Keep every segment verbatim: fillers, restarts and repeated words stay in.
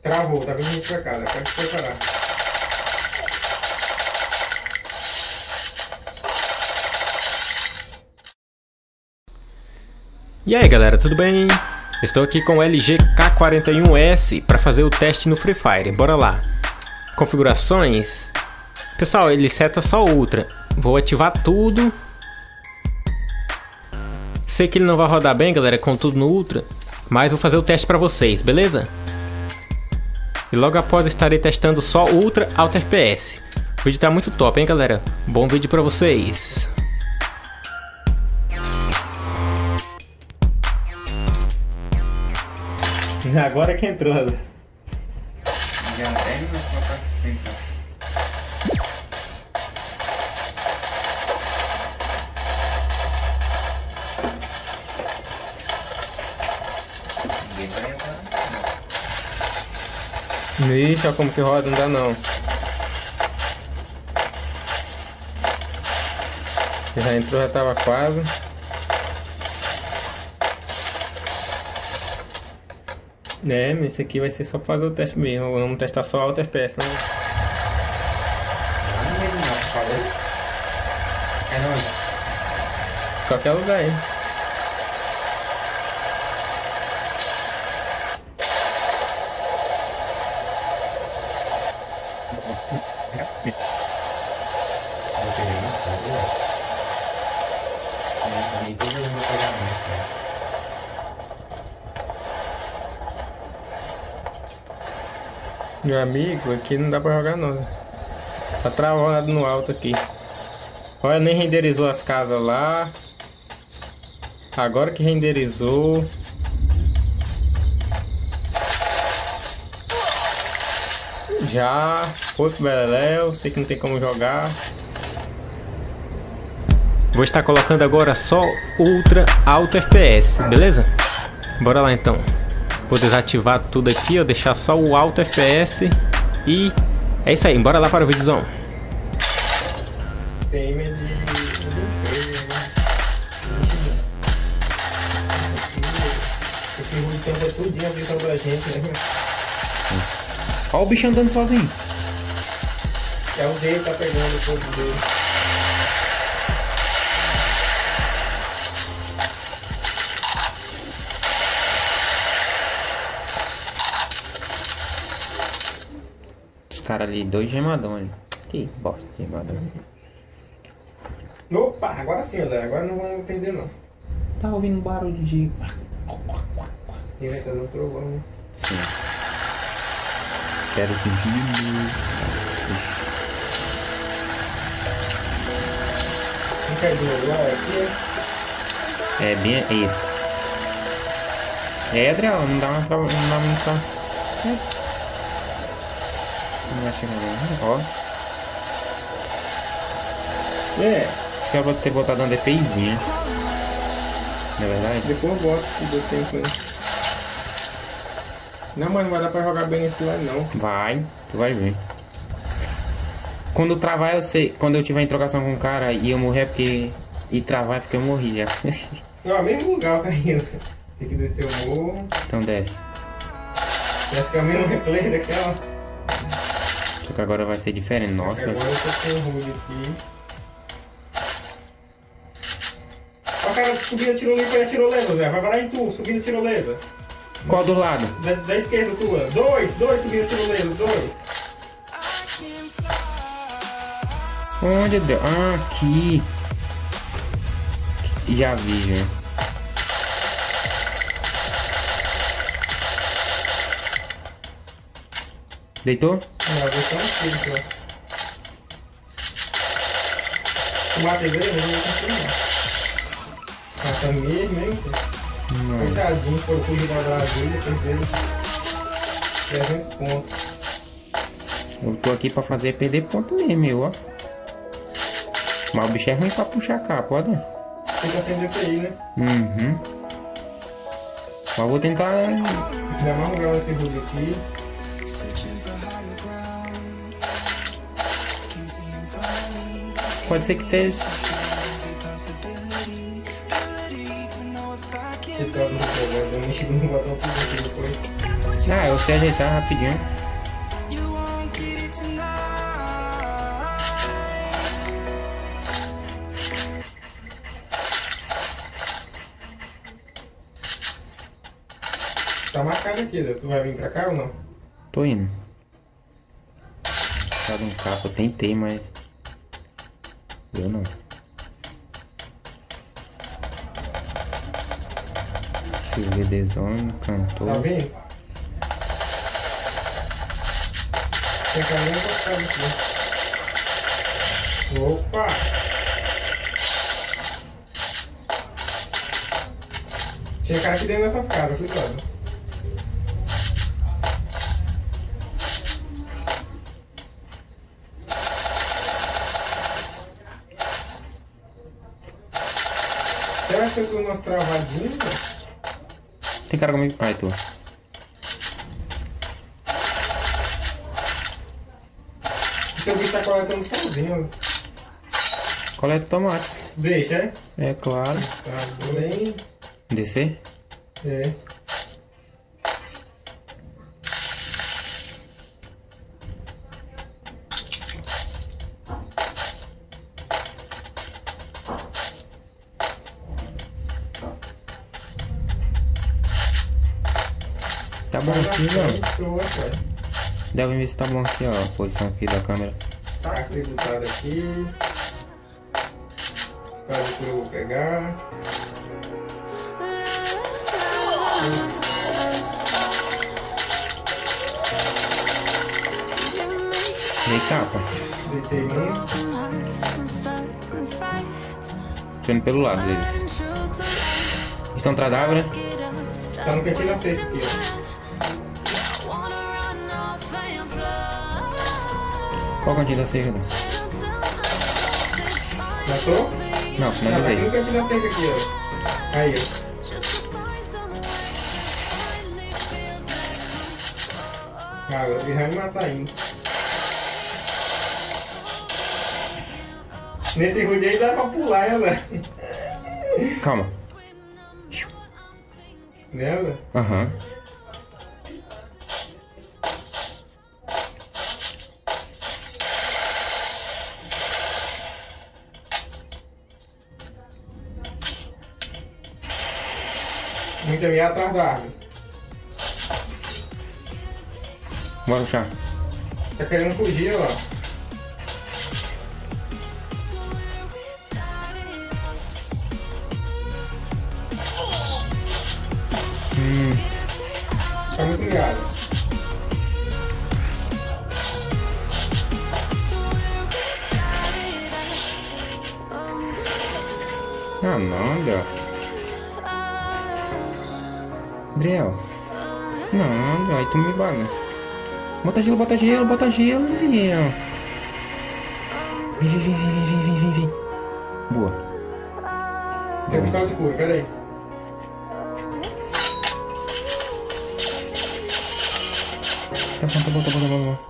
Travou, tá vindo pra cá, pode se preparar. E aí galera, tudo bem? Estou aqui com o L G K quarenta e um S para fazer o teste no Free Fire, bora lá. Configurações. Pessoal, ele seta só Ultra. Vou ativar tudo. Sei que ele não vai rodar bem, galera, com tudo no Ultra, mas vou fazer o teste para vocês, beleza? E logo após estarei testando só Ultra Alto F P S. O vídeo tá muito top, hein, galera? Bom vídeo para vocês. Agora que entrou. Já tem, mas não posso pensar. Ninguém vai entrar. Ixi, olha como que roda, não dá não. Já entrou, já tava quase. É, mas esse aqui vai ser só pra fazer o teste mesmo. Vamos testar só alto F P S, né? É onde? Qualquer lugar aí. Meu amigo, aqui não dá pra jogar não. Tá travado no alto aqui. Olha, nem renderizou as casas lá. Agora que renderizou. Já foi pro beleléu. Sei que não tem como jogar. Vou estar colocando agora só Ultra Alto F P S, beleza? Bora lá então. Vou desativar tudo aqui, ó, deixar só o Alto F P S. E é isso aí, bora lá para o vídeozão. Tem de... Esse ruim tampa tudinho a visão da gente, né? Olha o bicho andando sozinho. É o dele, tá pegando o corpo dele. Cara ali, dois gemadões. Que bosta, gemadão. Opa, agora sim, André. Agora não vamos perder, não. Tá ouvindo barulho de... E vai estar no trovão, né? Sim. Quero sentir... Não quer de lá aqui? É bem esse. É, Adriel, não dá uma trava... Não dá muita... É. Não vai chegar lá, ó. É. Acho que eu vou ter botado uma DPIzinha. Não é verdade? Depois eu boto se deu tempo aí. Não, mas não vai dar pra jogar bem nesse lado, não. Vai, tu vai ver. Quando travar, eu sei. Quando eu tiver em trocação com o cara e eu morrer, porque. E travar é porque eu morri já. Não, mesmo lugar, cara. Tem que descer o morro. Então desce. Acho que é o mesmo replay daquela. Só que agora vai ser diferente. Nossa. Agora eu tô com o ruim aqui. Ó, cara, subindo a tirolesa e a tirolesa, Zé. Vai parar em tu, subindo a tirolesa. Qual do lado? Da, da esquerda tua. Dois, dois subindo a tirolesa, dois. Onde deu? Ah, aqui. Já vi, já. Deitou? Não, vou só um tiro só. Tu mata ele, eu não consigo. Ah, tá mesmo, hein? Coitadinho, foram fugir da Brasília, perderam trezentos pontos. Eu tô aqui pra fazer perder ponto mesmo, eu, ó. Mas o bicho é ruim pra puxar cá, pode? Fica sem D P I, né? Uhum. Mas vou tentar... Ainda mais um grau nesse rude aqui. Pode ser que tenha... Esse troço do problema, eu mexi no botão tudo aqui depois. Ah, eu sei ajeitar rapidinho. Tá marcado aqui, tu vai vir pra cá ou não? Tô indo. Tá um capo, eu tentei, mas... eu não. C V D Zone, cantor. Tá vendo? Tem que nem encostar aqui. Opa! Tinha cara aqui dentro dessas casas, cuidado. Será que eu tô umas travadinhas? Tem cara comigo? Ai, tu. Seu bicho tá coletando sozinho. Coleta tomate. Deixa, é? É claro. Tá bem. Descer? É. Tá bom aqui, ó. Show, rapaz. Deve ver se tá bom aqui, ó. A posição aqui da câmera. Tá acreditado aqui. Caso que eu vou pegar. Dei capa. Deitei um. Tô indo pelo lado deles. Estão atrás da árvore? Tá no cantinho da cerca aqui, ó. Qual cantinho da cerca? Matou? Não, Tá, tá aqui no finalizei. cantinho da cerca aqui, ó. Aí, ó. Ah, agora ele vai me matar ainda. Nesse rude aí dá pra pular, né, Zé? Calma. Né, Zé? Aham. Muito bem atrás da árvore. Bora puxar. Tá querendo fugir, ó. Hum. Tá muito ligado. Ah, não, André. Adriel. Não, André, aí tu me baga. Bota gelo, bota gelo, bota gelo, Adriel. Vem, vem, vem, vem, vem, vem, vem, vem. Boa. Tem pistola de cura, pera aí. Tá bom, tá bom, tá bom, tá bom, tá bom.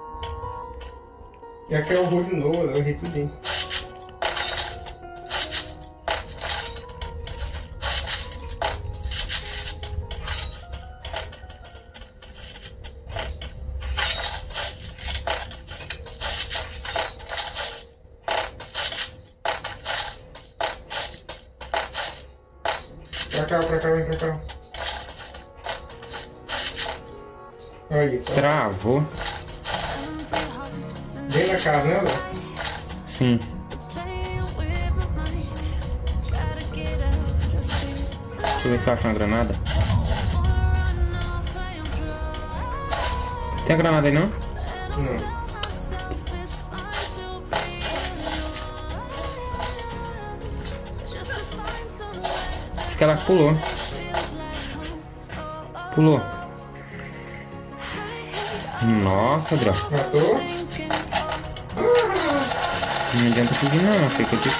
E aqui é o voo de novo, eu errei tudinho. Pra cá, pra cá, vem pra cá. Aí, tá. Travou. Bem na casa, né, Léo? Sim. Deixa eu ver se eu acho uma granada. Tem a granada aí não? Não. Acho que ela pulou. Pulou. Nossa, Adriel. Matou? Não adianta fugir não, fica aqui.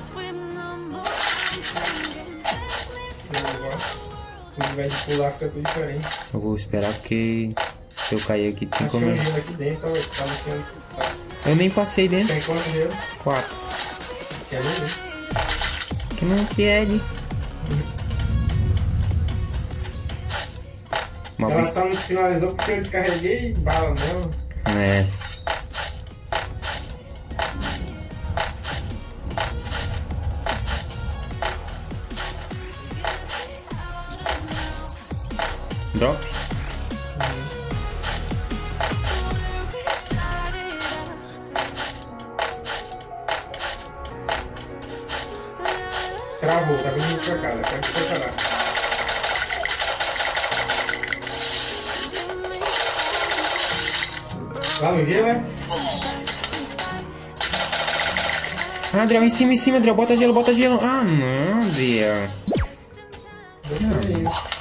Ao invés de pular, fica tudo diferente. Eu vou esperar porque se eu cair aqui tem Achei como. um gelo aqui dentro, ó, tá no canto. Tá. Eu nem passei dentro. Tem quanto gelo? Quatro. Quer ver? Que não quer. Uma Ela bi- só não finalizou porque eu descarreguei bala nela. É. Drop? Travou, tá vindo pra cá, daqui a pouco vai parar. Lá no gelo, é? Ah, Adriel, em cima, em cima, Adriel. Bota gelo, bota gelo. Ah, não, Adriel. Deixa eu ir.